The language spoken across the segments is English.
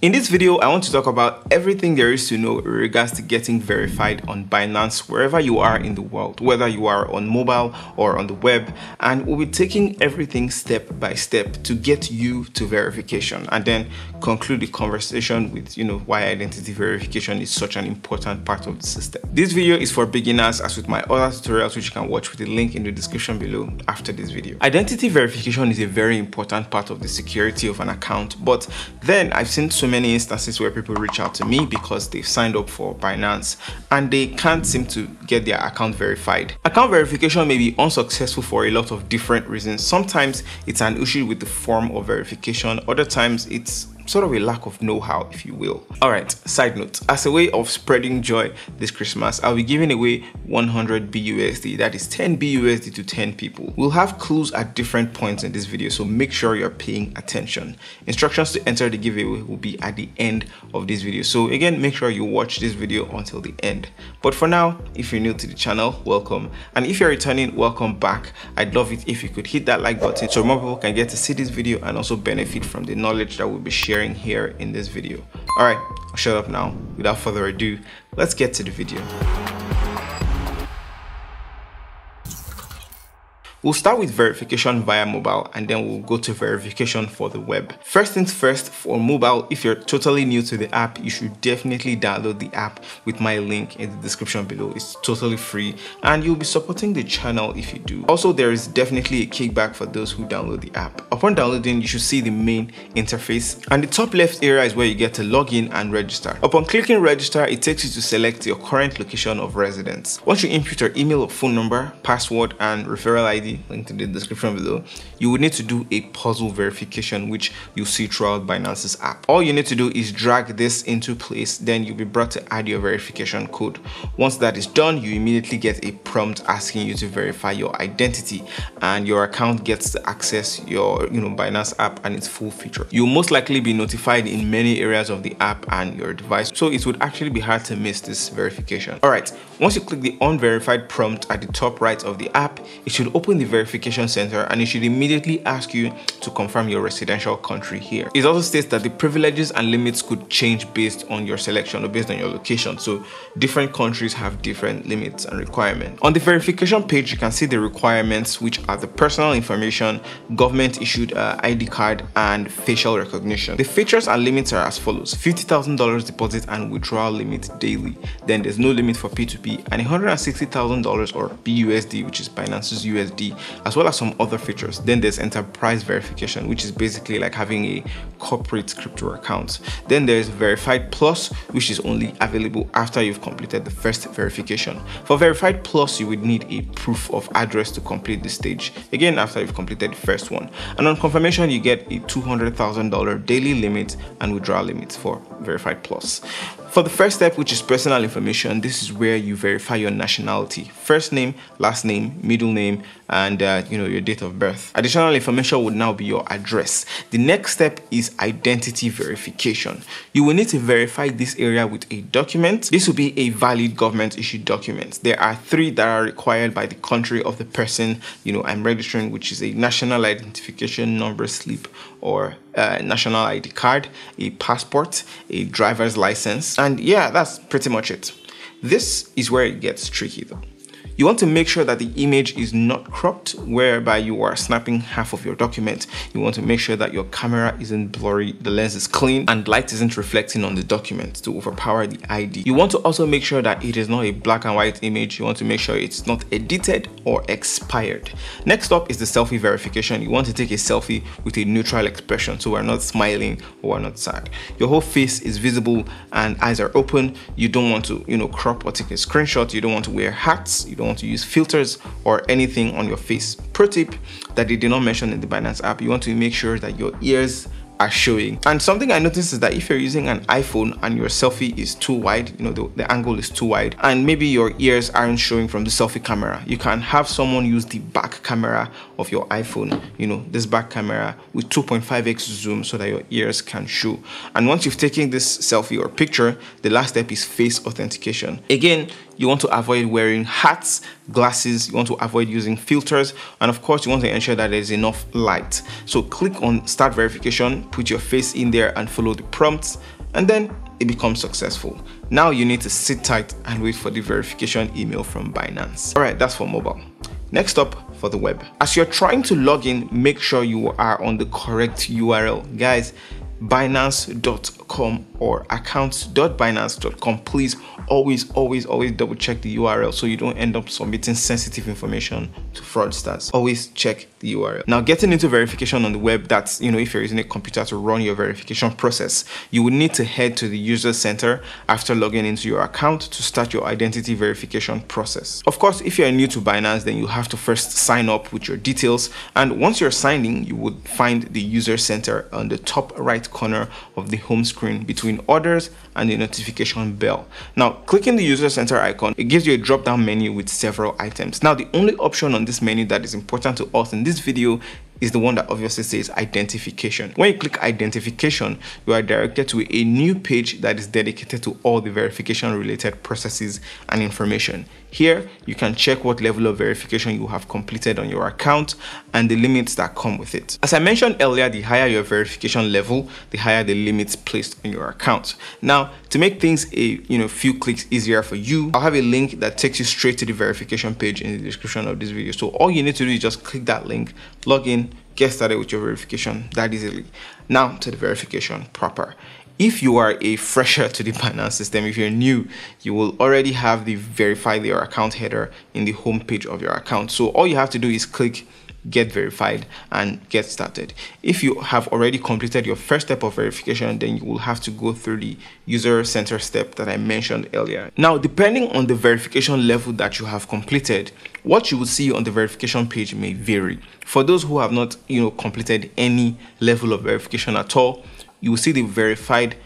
In this video, I want to talk about everything there is to know in regards to getting verified on Binance wherever you are in the world, whether you are on mobile or on the web, and we'll be taking everything step by step to get you to verification and then conclude the conversation with why identity verification is such an important part of the system. This video is for beginners, as with my other tutorials which you can watch with the link in the description below after this video. Identity verification is a very important part of the security of an account, but then I've seen so many instances where people reach out to me because they've signed up for Binance and they can't seem to get their account verified. Account verification may be unsuccessful for a lot of different reasons. Sometimes it's an issue with the form of verification, other times it's sort of a lack of know-how, if you will. Alright, side note, as a way of spreading joy this Christmas, I'll be giving away 100 BUSD, that is 10 BUSD to 10 people. We'll have clues at different points in this video, so make sure you're paying attention. Instructions to enter the giveaway will be at the end of this video, so again, make sure you watch this video until the end. But for now, if you're new to the channel, welcome. And if you're returning, welcome back. I'd love it if you could hit that like button so more people can get to see this video and also benefit from the knowledge that we'll be sharing here in this video. All right, I'll shut up now. Without further ado, let's get to the video. We'll start with verification via mobile and then we'll go to verification for the web. First things first, for mobile, if you're totally new to the app, you should definitely download the app with my link in the description below. It's totally free and you'll be supporting the channel if you do. Also, there is definitely a kickback for those who download the app. Upon downloading, you should see the main interface, and the top left area is where you get to log in and register. Upon clicking register, it takes you to select your current location of residence. Once you input your email or phone number, password, and referral ID, linked in the description below, you will need to do a puzzle verification, which you'll see throughout Binance's app. All you need to do is drag this into place, then you'll be brought to add your verification code. Once that is done, you immediately get a prompt asking you to verify your identity, and your account gets to access your Binance app and its full feature. You'll most likely be notified in many areas of the app and your device, so it would actually be hard to miss this verification. All right, once you click the unverified prompt at the top right of the app, it should open the verification center and it should immediately ask you to confirm your residential country here. It also states that the privileges and limits could change based on your selection or based on your location, so different countries have different limits and requirements. On the verification page, you can see the requirements, which are the personal information, government issued ID card, and facial recognition. The features and limits are as follows: $50,000 deposit and withdrawal limit daily. Then there's no limit for P2P, and $160,000 or BUSD, which is Binance's USD, as well as some other features. Then there's enterprise verification, which is basically like having a corporate crypto account. Then there's verified plus, which is only available after you've completed the first verification. For verified plus, you would need a proof of address to complete the stage, again after you've completed the first one. And on confirmation, you get a $200,000 daily limit and withdrawal limit for verified plus. For the first step, which is personal information, this is where you verify your nationality: first name, last name, middle name, and your date of birth. Additional information would now be your address. The next step is identity verification. You will need to verify this area with a document. This will be a valid government issued document. There are 3 that are required by the country of the person I'm registering, which is a national identification number slip or national ID card, a passport, a driver's license, and yeah, that's pretty much it. This is where it gets tricky though. You want to make sure that the image is not cropped, whereby you are snapping half of your document. You want to make sure that your camera isn't blurry, the lens is clean, and light isn't reflecting on the document to overpower the ID. You want to also make sure that it is not a black and white image. You want to make sure it's not edited or expired. Next up is the selfie verification. You want to take a selfie with a neutral expression, so we're not smiling or we're not sad. Your whole face is visible and eyes are open. You don't want to crop or take a screenshot. You don't want to wear hats. You don't want to use filters or anything on your face. Pro tip that they did not mention in the Binance app: you want to make sure that your ears are showing. And something I noticed is that if you're using an iPhone and your selfie is too wide, the angle is too wide, and maybe your ears aren't showing from the selfie camera, you can have someone use the back camera of your iPhone, this back camera with 2.5x zoom, so that your ears can show. And once you've taken this selfie or picture, the last step is face authentication. Again, You want to avoid wearing hats, glasses, you want to avoid using filters, and of course you want to ensure that there's enough light. So click on start verification, put your face in there and follow the prompts, and then it becomes successful. Now you need to sit tight and wait for the verification email from Binance. All right, that's for mobile. Next up, for the web. As you're trying to log in, make sure you are on the correct URL. Guys, binance.com or accounts.binance.com. Please always double check the URL so you don't end up submitting sensitive information to fraudsters. Always check the URL. Now, getting into verification on the web, that's, if you're using a computer to run your verification process, you would need to head to the user center after logging into your account to start your identity verification process. Of course, if you're new to Binance, then you have to first sign up with your details, and once you're signed in, you would find the user center on the top right corner of the home screen between orders and the notification bell. Now, clicking the user center icon, it gives you a drop down menu with several items. Now, the only option on this menu that is important to us in this video is the one that obviously says identification. When you click identification, you are directed to a new page that is dedicated to all the verification related processes and information. Here, you can check what level of verification you have completed on your account and the limits that come with it. As I mentioned earlier, the higher your verification level, the higher the limits placed on your account. Now, to make things a few clicks easier for you, I'll have a link that takes you straight to the verification page in the description of this video. So all you need to do is just click that link, log in, get started with your verification that easily. Now to the verification proper. If you are a fresher to the Binance system, if you're new, you will already have the verify your account header in the home page of your account. So all you have to do is click get verified and get started. If you have already completed your first step of verification, then you will have to go through the user center step that I mentioned earlier. Now, depending on the verification level that you have completed, what you will see on the verification page may vary. For those who have not completed any level of verification at all, you will see the verified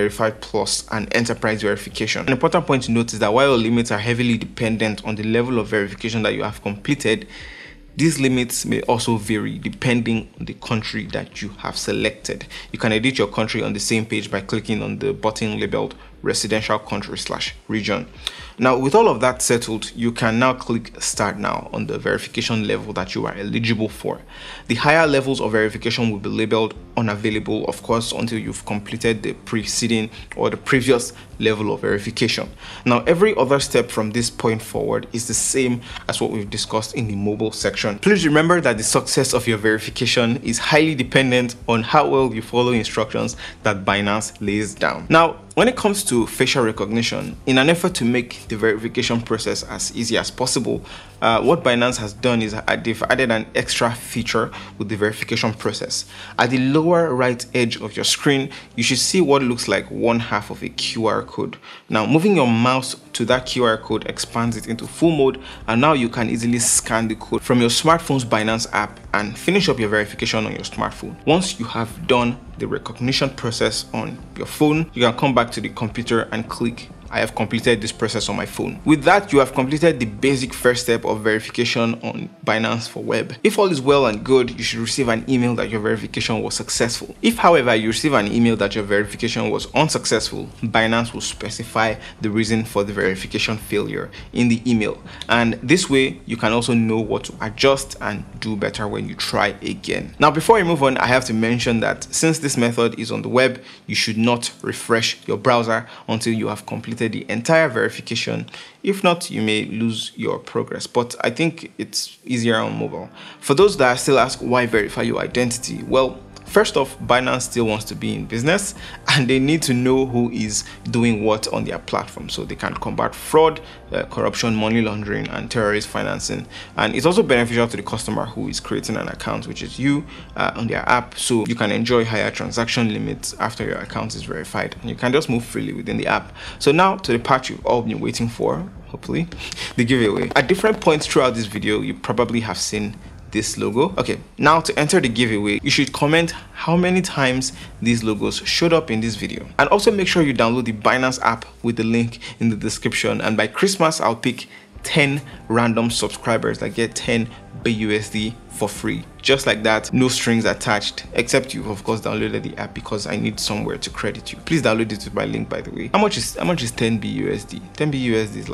plus and enterprise verification. An important point to note is that while limits are heavily dependent on the level of verification that you have completed, these limits may also vary depending on the country that you have selected. You can edit your country on the same page by clicking on the button labeled residential country/region. Now, with all of that settled, you can now click start now on the verification level that you are eligible for. The higher levels of verification will be labeled unavailable, of course, until you've completed the preceding or the previous level of verification. Now, every other step from this point forward is the same as what we've discussed in the mobile section. Please remember that the success of your verification is highly dependent on how well you follow instructions that Binance lays down. Now, when it comes to facial recognition, in an effort to make the verification process as easy as possible, what Binance has done is they've added an extra feature with the verification process. At the lower right edge of your screen, you should see what looks like one half of a QR code. Now, moving your mouse to that QR code expands it into full mode, and now you can easily scan the code from your smartphone's Binance app and finish up your verification on your smartphone. Once you have done the recognition process on your phone, you can come back to the computer and click I have completed this process on my phone. With that, you have completed the basic first step of verification on Binance for Web. If all is well and good, you should receive an email that your verification was successful. If, however, you receive an email that your verification was unsuccessful, Binance will specify the reason for the verification failure in the email. And this way, you can also know what to adjust and do better when you try again. Now, before we move on, I have to mention that since this method is on the web, you should not refresh your browser until you have completed the entire verification. If not, you may lose your progress, but I think it's easier on mobile. For those that still ask why verify your identity, well, first off, Binance still wants to be in business and they need to know who is doing what on their platform so they can combat fraud, corruption, money laundering, and terrorist financing. And it's also beneficial to the customer who is creating an account, which is you, on their app, so you can enjoy higher transaction limits after your account is verified and you can just move freely within the app. So now to the part you've all been waiting for, hopefully, the giveaway. At different points throughout this video, you probably have seen this logo. Okay, now to enter the giveaway, you should comment how many times these logos showed up in this video, and also make sure you download the Binance app with the link in the description. And by Christmas, I'll pick 10 random subscribers that get 10 BUSD for free, just like that, no strings attached, except you of course downloaded the app, because I need somewhere to credit you. Please download it with my link, by the way. How much is 10 BUSD? 10 BUSD is like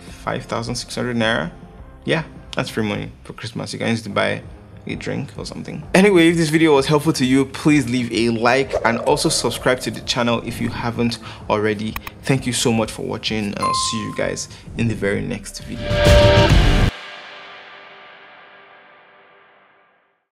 5,600 naira. Yeah, that's free money for Christmas. You can use to buy a drink or something. Anyway, if this video was helpful to you, please leave a like and also subscribe to the channel if you haven't already. Thank you so much for watching, and I'll see you guys in the very next video.